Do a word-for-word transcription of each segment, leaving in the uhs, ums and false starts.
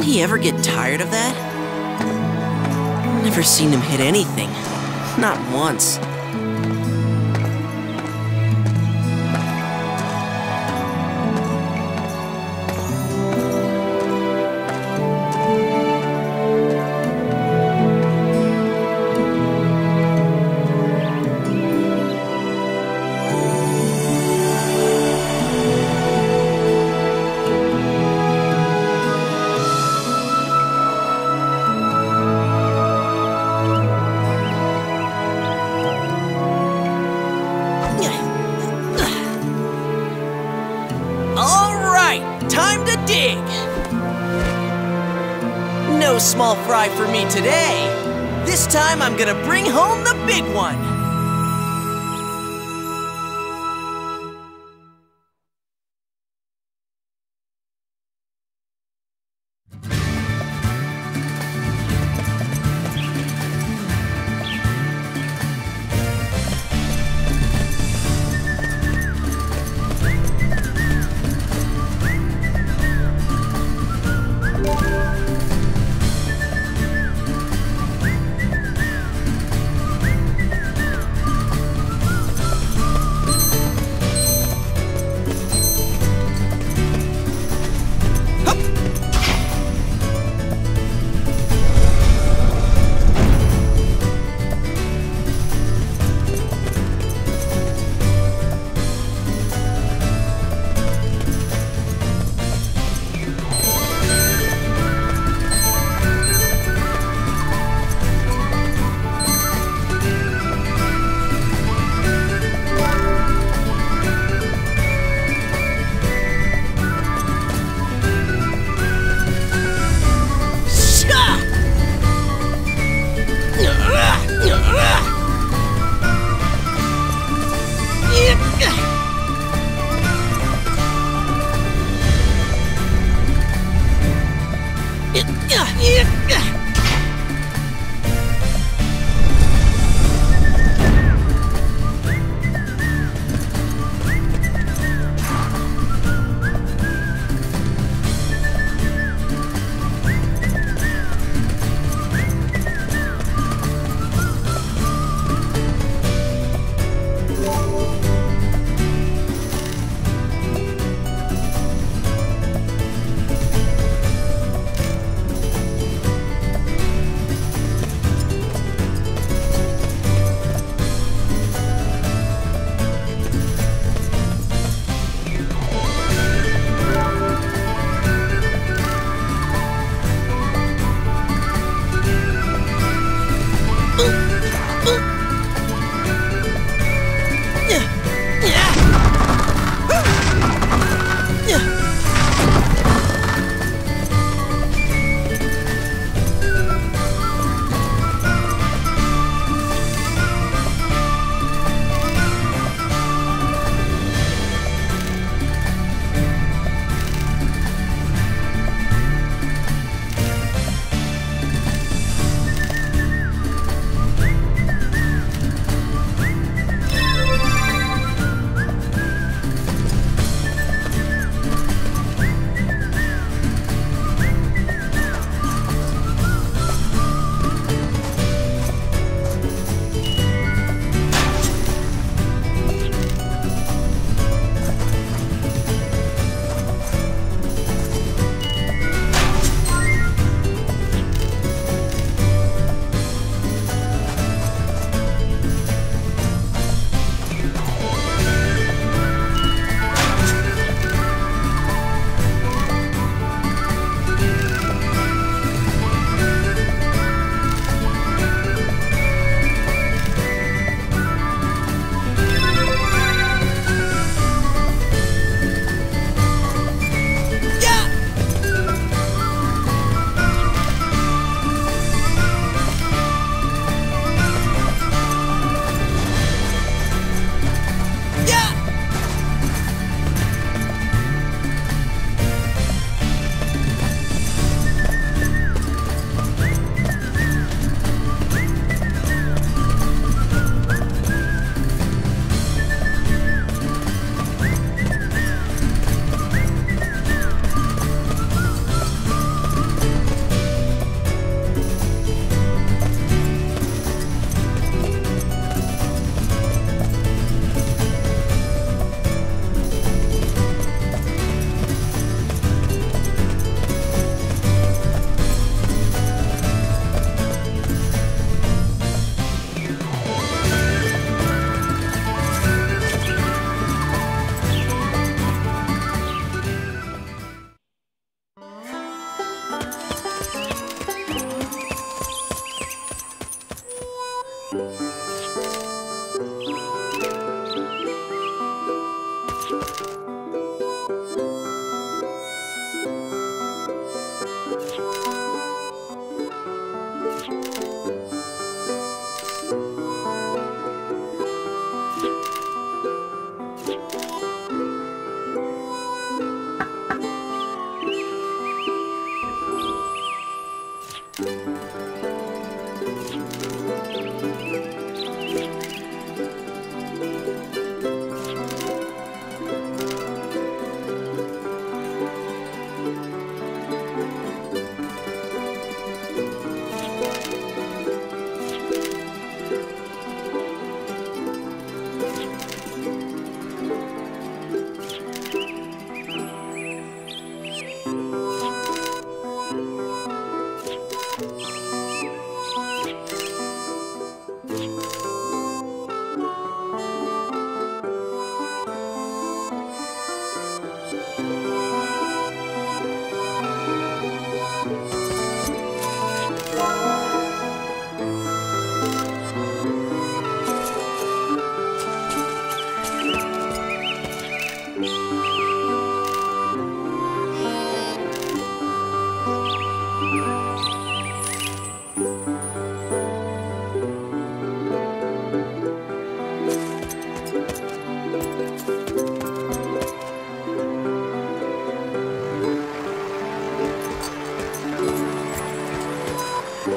he ever get tired of that? Never seen him hit anything. Not once. Time to dig! No small fry for me today. This time I'm gonna bring home the big one.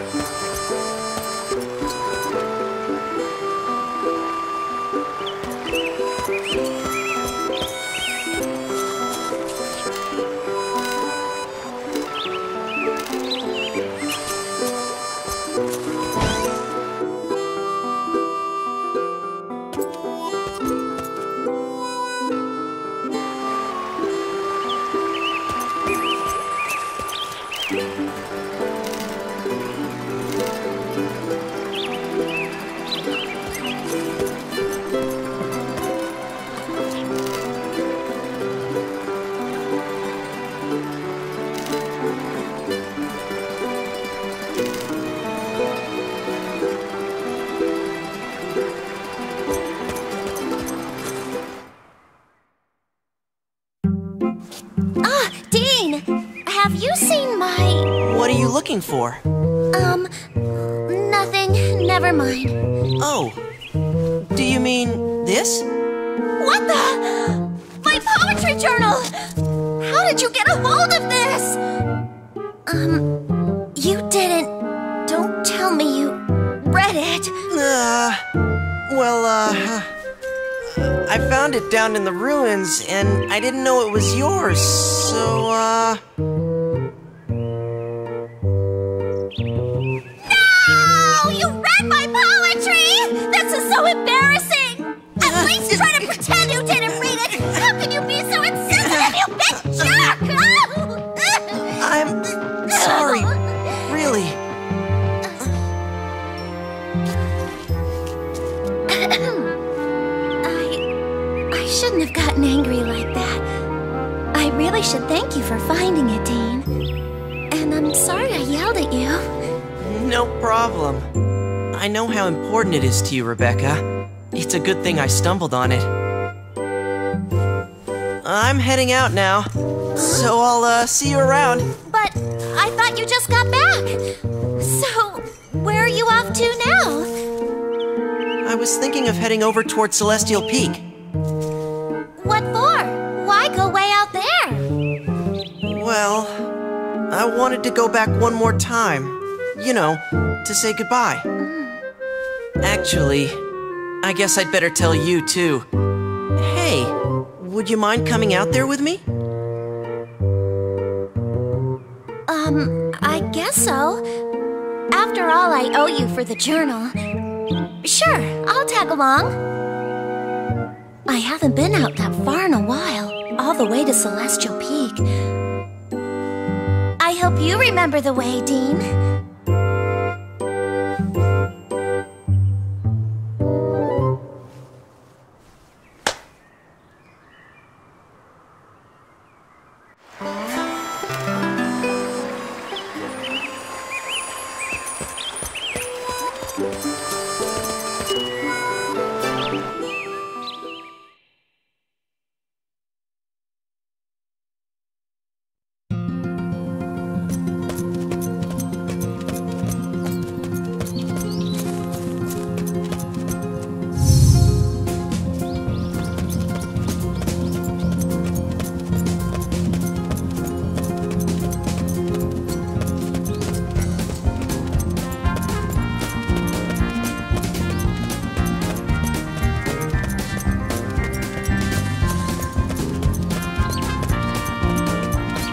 Have you seen my... What are you looking for? Um, nothing. Never mind. Oh, do you mean this? What the? My poetry journal! How did you get a hold of this? Um, you didn't... Don't tell me you read it. Uh, well, uh... I found it down in the ruins, and I didn't know it was yours, so, uh... No! You read my poetry! This is so embarrassing! At least try to pretend you didn't read it! How can you be so insensitive, you big jerk! I'm sorry, really. I shouldn't have gotten angry like that. I really should thank you for finding it, Dean. And I'm sorry I yelled at you. No problem. I know how important it is to you, Rebecca. It's a good thing I stumbled on it. I'm heading out now, so I'll uh, see you around. But I thought you just got back. So, where are you off to now? I was thinking of heading over toward Celestial Peak. What for? Why go way out there? Well, I wanted to go back one more time. You know, to say goodbye. Actually, I guess I'd better tell you too. Hey, would you mind coming out there with me? Um, I guess so. After all I owe you for the journal. Sure, I'll tag along. I haven't been out that far in a while, all the way to Celestial Peak. I hope you remember the way, Dean.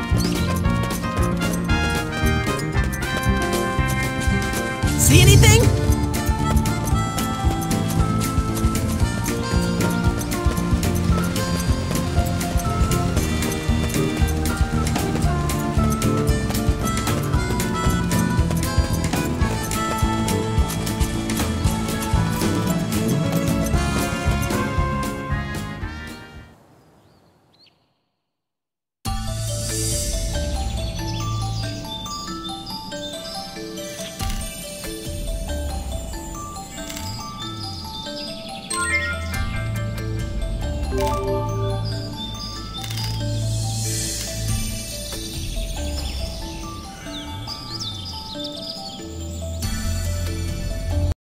See anything?